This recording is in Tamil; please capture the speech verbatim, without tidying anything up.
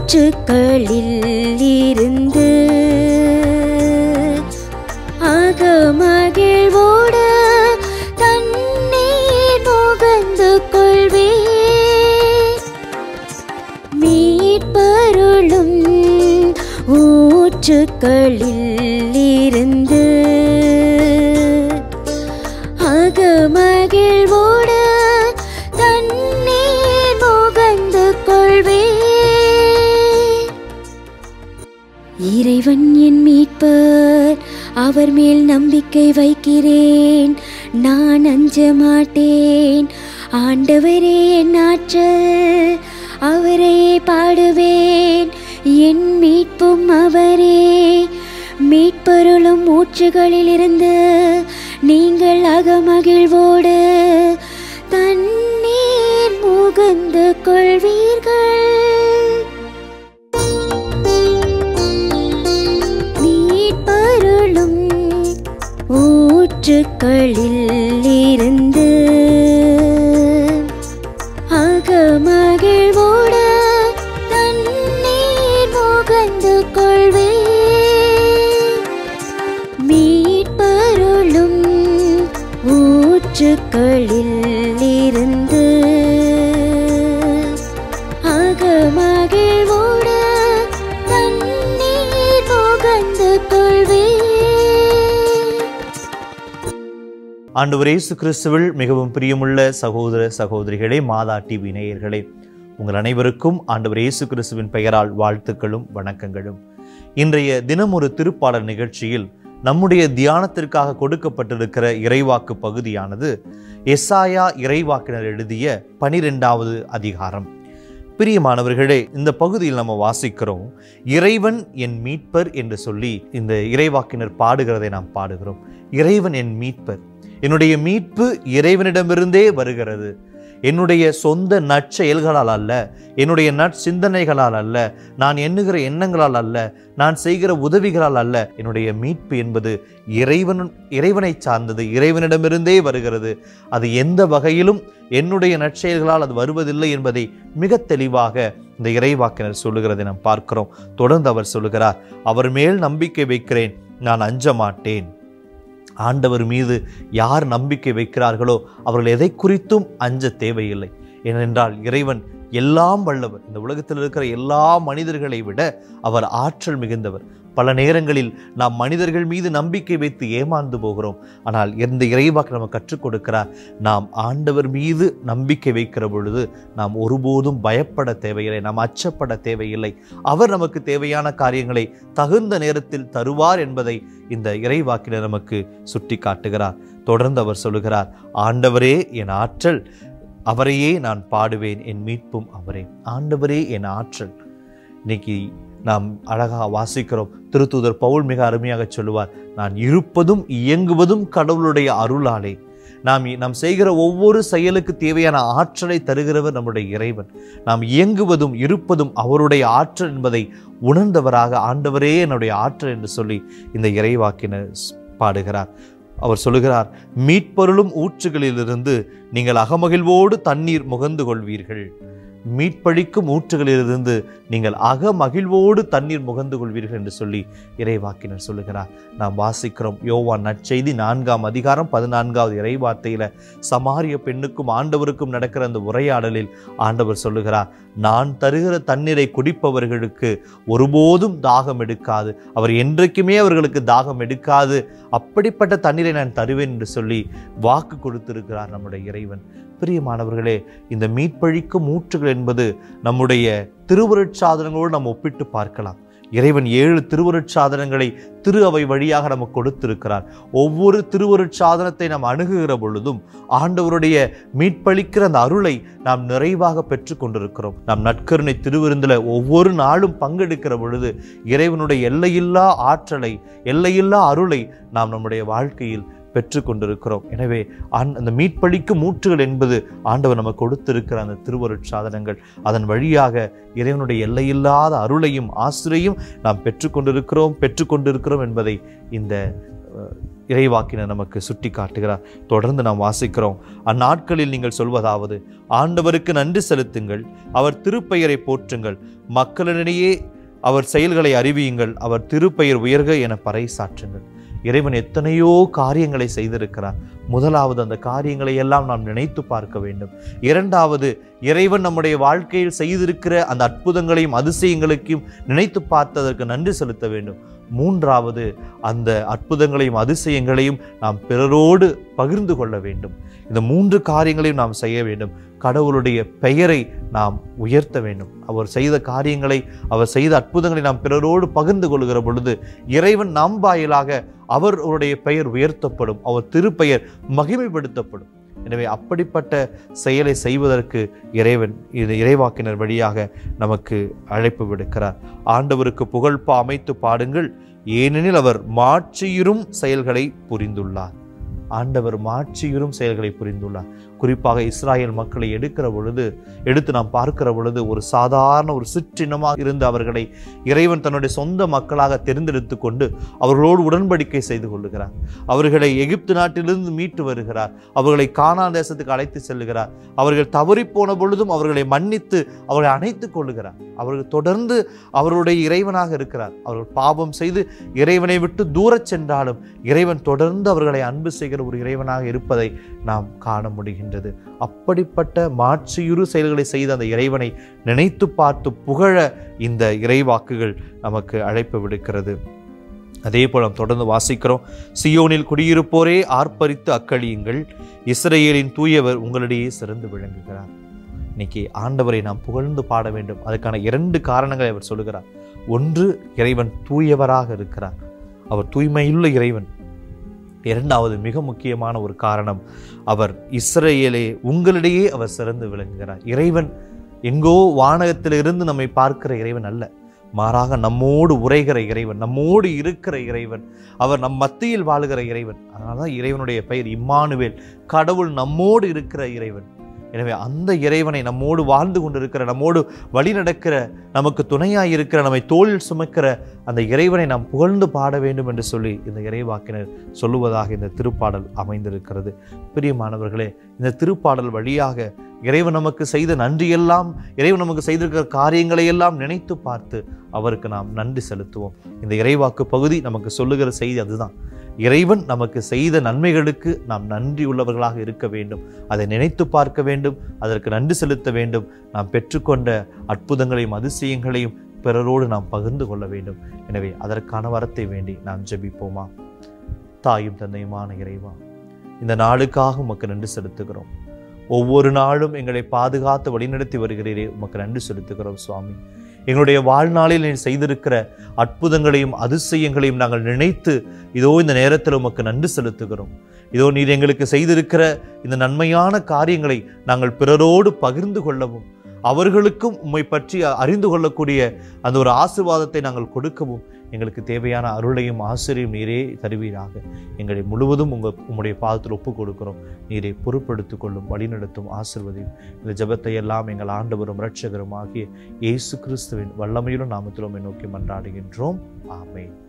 ஊற்றுக்களில் இருந்து அகமகிழ்வோடு தண்ணீர் முகந்து கொள்வே மீட்பருளும் ஊற்றுக்களில் இருந்து அகமகிழ்வோடு தண்ணீர் முகந்து கொள்வே இறைவன் என் மீட்பர், அவர் மேல் நம்பிக்கை வைக்கிறேன், நான் அஞ்ச மாட்டேன். ஆண்டவரே என் ஆற்றல், அவரே பாடுவேன், என் மீட்பும் அவரே. மீட்பருளும் ஊற்றுகளில் இருந்து நீங்கள் அகமகிழ்வோடு தண்ணீர் முகந்து கொள்வீர்கள். மீட்பருளும் ஊற்றுக்களில் இருந்து அகமகிழ்வோடு தண்ணீர் முகந்து கொள்வே மீட்பருளும் ஊற்றுக்களில் இருந்து அகமகிழ்வோடு தண்ணீர் முகந்து கொள்வே. ஆண்டவர் இயேசு கிறிஸ்துவில் மிகவும் பிரியமுள்ள சகோதர சகோதரிகளே, மாதா டிவி நேயர்களே, உங்கள் அனைவருக்கும் ஆண்டவர் இயேசு கிறிஸ்துவின் பெயரால் வாழ்த்துக்களும் வணக்கங்களும். இன்றைய தினம் ஒரு திருப்பாடல் நிகழ்ச்சியில் நம்முடைய தியானத்திற்காக கொடுக்கப்பட்டிருக்கிற இறைவாக்கு பகுதியானது எசாயா இறைவாக்கினர் எழுதிய பனிரெண்டாவது அதிகாரம். பிரியமானவர்களே, இந்த பகுதியில் நம்ம வாசிக்கிறோம், இறைவன் என் மீட்பர் என்று சொல்லி இந்த இறைவாக்கினர் பாடுகிறதை நாம் பாடுகிறோம். இறைவன் என் மீட்பர், என்னுடைய மீட்பு இறைவனிடமிருந்தே வருகிறது. என்னுடைய சொந்த நற்செயல்களால் அல்ல, என்னுடைய நற்சிந்தனைகளால் அல்ல, நான் எண்ணுகிற எண்ணங்களால் அல்ல, நான் செய்கிற உதவிகளால் அல்ல. என்னுடைய மீட்பு என்பது இறைவன் இறைவனை சார்ந்தது, இறைவனிடமிருந்தே வருகிறது. அது எந்த வகையிலும் என்னுடைய நற்செயல்களால் அது வருவதில்லை என்பதை மிக தெளிவாக இந்த இறைவாக்கினர் சொல்லுகிறதை நாம் பார்க்கிறோம். தொடர்ந்து அவர் சொல்லுகிறார், அவர் மேல் நம்பிக்கை வைக்கிறேன், நான் அஞ்ச மாட்டேன். ஆண்டவர் மீது யார் நம்பிக்கை வைக்கிறார்களோ அவர்கள் எதை குறித்தும் அஞ்ச தேவையில்லை. ஏனென்றால் இறைவன் எல்லாம் வல்லவர். இந்த உலகத்தில் இருக்கிற எல்லா மனிதர்களை விட அவர் ஆற்றல் மிகுந்தவர். பல நேரங்களில் நாம் மனிதர்கள் மீது நம்பிக்கை வைத்து ஏமாந்து போகிறோம். ஆனால் இந்த இறைவாக்கு நம்ம கற்றுக் கொடுக்கிறார், நாம் ஆண்டவர் மீது நம்பிக்கை வைக்கிற பொழுது நாம் ஒருபோதும் பயப்பட தேவையில்லை, நாம் அச்சப்பட தேவையில்லை. அவர் நமக்கு தேவையான காரியங்களை தகுந்த நேரத்தில் தருவார் என்பதை இந்த இறைவாக்கினர் நமக்கு சுட்டி காட்டுகிறார். தொடர்ந்து அவர் சொல்லுகிறார், ஆண்டவரே என் ஆற்றல், அவரையே நான் பாடுவேன், என் மீட்பும் அவரே. ஆண்டவரே என் ஆற்றல். இன்னைக்கு நாம் அழகாக வாசிக்கிறோம். திருத்தூதர் பவுல் மிக அருமையாக சொல்லுவார், நான் இருப்பதும் இயங்குவதும் கடவுளுடைய அருளாலே. நாம் நாம் செய்கிற ஒவ்வொரு செயலுக்கு தேவையான ஆற்றலை தருகிறவர் நம்முடைய இறைவன். நாம் இயங்குவதும் இருப்பதும் அவருடைய ஆற்றல் என்பதை உணர்ந்தவராக ஆண்டவரே என்னுடைய ஆற்றல் என்று சொல்லி இந்த இறைவாக்கினர் பாடுகிறார். அவர் சொல்லுகிறார், மீட்பருளும் ஊற்றுகளிலிருந்து நீங்கள் அகமகிழ்வோடு தண்ணீர் முகந்து கொள்வீர்கள். மீட்பளிக்கும் ஊற்றுகளிலிருந்து நீங்கள் அகமகிழ்வோடு தண்ணீர் முகந்து கொள்வீர்கள் என்று சொல்லி இறைவாக்கினர் சொல்லுகிறார். நாம் வாசிக்கிறோம், யோவான் நற்செய்தி நான்காம் அதிகாரம் பதினான்காவது இறைவார்த்தையில சமாரிய பெண்ணுக்கும் ஆண்டவருக்கும் நடக்கிற அந்த உரையாடலில் ஆண்டவர் சொல்லுகிறார், நான் தருகிற தண்ணீரை குடிப்பவர்களுக்கு ஒருபோதும் தாகம் எடுக்காது, அவர் என்றைக்குமே அவர்களுக்கு தாகம் எடுக்காது, அப்படிப்பட்ட தண்ணீரை நான் தருவேன் என்று சொல்லி வாக்கு கொடுத்திருக்கிறார் நம்முடைய இறைவன். பிரியமானவர்களே, இந்த மீட்பளிக்கும் ஊற்றுகள் என்பது நம்முடைய திருவருட்சாதனங்களோடு நாம் ஒப்பிட்டு பார்க்கலாம். இறைவன் ஏழு திருவருட்சாதனங்களை திரு அவை வழியாக நமக்கு கொடுத்திருக்கிறார். ஒவ்வொரு திருவருட்சாதனத்தை நாம் அணுகுகிற பொழுதும் ஆண்டவருடைய மீட்பளிக்கிற அந்த அருளை நாம் நிறைவாக பெற்று கொண்டிருக்கிறோம். நாம் நற்கருணை திருவிருந்தில் ஒவ்வொரு நாளும் பங்கெடுக்கிற பொழுது இறைவனுடைய எல்லையில்லா ஆற்றலை, எல்லையில்லா அருளை நாம் நம்முடைய வாழ்க்கையில் பெற்று கொண்டிருக்கிறோம். எனவே அந்த மீட்பளிக்கும் ஊற்றுகள் என்பது ஆண்டவர் நமக்கு கொடுத்திருக்கிற அந்த திருவருட்சாதனங்கள். அதன் வழியாக இறைவனுடைய எல்லையில்லாத அருளையும் ஆசிரியையும் நாம் பெற்றுக்கொண்டிருக்கிறோம் பெற்றுக்கொண்டிருக்கிறோம் என்பதை இந்த இறைவாக்கினர் நமக்கு சுட்டி காட்டுகிறார். தொடர்ந்து நாம் வாசிக்கிறோம். அந்நாட்களில் நீங்கள் சொல்வதாவது, ஆண்டவருக்கு நன்றி செலுத்துங்கள், அவர் திருப்பெயரை போற்றுங்கள், மக்களிடையே அவர் செயல்களை அறிவியுங்கள், அவர் திருப்பெயர் உயர்க என பறைசாற்றுங்கள். இறைவன் எத்தனையோ காரியங்களை செய்திருக்கிறார். முதலாவது, அந்த காரியங்களை எல்லாம் நாம் நினைத்து பார்க்க வேண்டும். இரண்டாவது, இறைவன் நம்முடைய வாழ்க்கையில் செய்திருக்கிற அந்த அற்புதங்களையும் அதிசயங்களையும் நினைத்து பார்த்ததற்கு நன்றி செலுத்த வேண்டும். மூன்றாவது, அந்த அற்புதங்களையும் அதிசயங்களையும் நாம் பிறரோடு பகிர்ந்து கொள்ள வேண்டும். இந்த மூன்று காரியங்களையும் நாம் செய்ய வேண்டும். கடவுளுடைய பெயரை நாம் உயர்த்த வேண்டும். அவர் செய்த காரியங்களை, அவர் செய்த அற்புதங்களை நாம் பிறரோடு பகிர்ந்து கொள்கிற பொழுது இறைவன் நம் வாயிலாக அவருடைய பெயர் உயர்த்தப்படும், அவர் திருப்பெயர் மகிமைப்படுத்தப்படும். எனவே அப்படிப்பட்ட செயலை செய்வதற்கு இறைவன் இது இறைவாக்கினர் வழியாக நமக்கு அழைப்பு விடுக்கிறார். ஆண்டவருக்கு புகழ்பா அமைத்து பாடுங்கள், ஏனெனில் அவர் மாட்சியுறும் செயல்களை புரிந்துள்ளார். ஆண்டவர் மாட்சியுறும் செயல்களை புரிந்துள்ளார். குறிப்பாக இஸ்ராயேல் மக்களை எடுக்கிற பொழுது எடுத்து நாம் பார்க்கிற பொழுது ஒரு சாதாரண ஒரு சிற்றினமாக இருந்து அவர்களை இறைவன் தன்னுடைய சொந்த மக்களாக தேர்ந்தெடுத்து கொண்டு அவர்களோடு உடன்படிக்கை செய்து கொள்ளுகிறார். அவர்களை எகிப்து நாட்டிலிருந்து மீட்டு வருகிறார். அவர்களை கானான் தேசத்துக்கு அழைத்து செல்லுகிறார். அவர்கள் தவறி போன பொழுதும் அவர்களை மன்னித்து அவர்களை அணைத்துக் கொள்ளுகிறார். அவர்கள் தொடர்ந்து அவருடைய இறைவனாக இருக்கிறார். அவர்கள் பாவம் செய்து இறைவனை விட்டு தூரச் சென்றாலும் இறைவன் தொடர்ந்து அவர்களை அன்பு செய்கிற ஒரு இறைவனாக இருப்பதை நாம் காண முடிகின்றது. அப்படிப்பட்ட மாட்சியுறு செயல்களை செய்த அந்த இறைவனை நினைத்து பார்த்து புகழ இந்த இறைவாக்குகள் நமக்கு அழைப்பு விடுக்கிறது. அதே போல நாம் தொடர்ந்து வாசிக்கிறோம். சியோனில் குடியிருப்போரே ஆர்ப்பரித்து அக்களியுங்கள், இஸ்ரவேலின் தூயவர் உங்களிடையே சிறந்து விளங்குகிறார். இன்னைக்கு ஆண்டவரை நாம் புகழ்ந்து பாட வேண்டும். அதுக்கான இரண்டு காரணங்களை அவர் சொல்லுகிறார். ஒன்று, இறைவன் தூயவராக இருக்கிறார், அவர் தூய்மையுள்ள இறைவன். இரண்டாவது, மிக முக்கியமான ஒரு காரணம், அவர் இஸ்ரவேலே உங்களிடையே அவர் சிறந்து விளங்குகிறார். இறைவன் எங்கோ வானகத்திலிருந்து நம்மை பார்க்கிற இறைவன் அல்ல, மாறாக நம்மோடு உரைகிற இறைவன், நம்மோடு இருக்கிற இறைவன், அவர் நம் மத்தியில் வாழுகிற இறைவன். அதனால்தான் இறைவனுடைய பெயர் இம்மானுவேல், கடவுள் நம்மோடு இருக்கிற இறைவன். எனவே அந்த இறைவனை, நம்மோடு வாழ்ந்து கொண்டிருக்கிற, நம்மோடு வழி நடக்கிற, நமக்கு துணையாய் இருக்கிற, நம்மை தோளில் சுமக்கிற அந்த இறைவனை நாம் புகழ்ந்து பாட வேண்டும் என்று சொல்லி இந்த இறைவாக்கினர் சொல்லுவதாக இந்த திருப்பாடல் அமைந்திருக்கிறது. பிரியமானவர்களே, இந்த திருப்பாடல் வழியாக இறைவன் நமக்கு செய்த நன்றியெல்லாம், இறைவன் நமக்கு செய்திருக்கிற காரியங்களை எல்லாம் நினைத்து பார்த்து அவருக்கு நாம் நன்றி செலுத்துவோம். இந்த இறைவாக்கு பகுதி நமக்கு சொல்லுகிற செய்தி அதுதான். இறைவன் நமக்கு செய்த நன்மைகளுக்கு நாம் நன்றி உள்ளவர்களாக இருக்க வேண்டும். அதை நினைத்து பார்க்க வேண்டும், அதற்கு நன்றி செலுத்த வேண்டும். நாம் பெற்றுக்கொண்ட அற்புதங்களையும் அதிசயங்களையும் பிறரோடு நாம் பகிர்ந்து கொள்ள வேண்டும். எனவே அதற்கான வரத்தை வேண்டி நாம் ஜெபிப்போமா? தாயும் தந்தையுமான இறைவா, இந்த நாளுக்காக உமக்கு நன்றி செலுத்துகிறோம். ஒவ்வொரு நாளும் எங்களை பாதுகாத்து வழிநடத்தி வருகிறீரே, உமக்கு நன்றி செலுத்துகிறோம் சுவாமி. எங்களுடைய வாழ்நாளில் நீர் செய்திருக்கிற அற்புதங்களையும் அதிசயங்களையும் நாங்கள் நினைத்து இதோ இந்த நேரத்தில் உமக்கு நன்றி செலுத்துகிறோம். இதோ நீர் எங்களுக்கு செய்திருக்கிற இந்த நன்மையான காரியங்களை நாங்கள் பிறரோடு பகிர்ந்து கொள்ளவும், அவர்களுக்கும் உம்மை பற்றி அறிந்து கொள்ளக்கூடிய அந்த ஒரு ஆசீர்வாதத்தை நாங்கள் கொடுக்கவும் எங்களுக்கு தேவையான அருளையும் ஆசிரியம் நீரே தருவீராக. எங்களை முழுவதும் உங்கள் உம்முடைய பாதத்தில் ஒப்புக் கொடுக்கிறோம். நீரை பொறுப்படுத்திக் கொள்ளும், வழிநடத்தும், ஆசீர்வதியும். இந்த ஜெபத்தை எல்லாம் எங்கள் ஆண்டவரும் இரட்சகரும் ஆகிய இயேசு கிறிஸ்துவின் வல்லமையிலும் நாமத்திலும் நோக்கி மன்றாடுகின்றோம். ஆமென்.